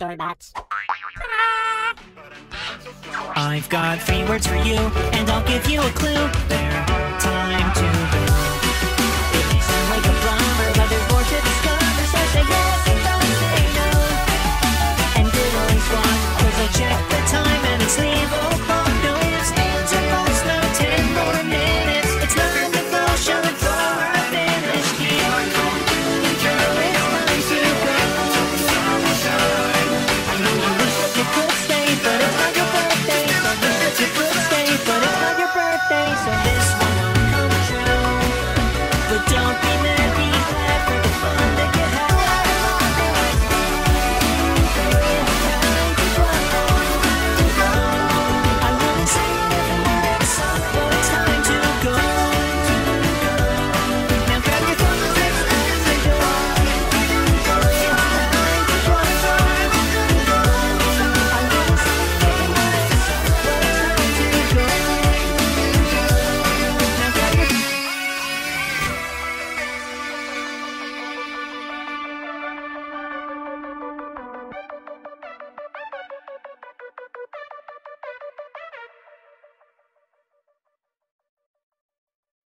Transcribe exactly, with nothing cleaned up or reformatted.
Storybots. I've got three words for you, and I'll give you a clue. They're time to go. It may sound like a bummer, but there's more to discover, so say yes.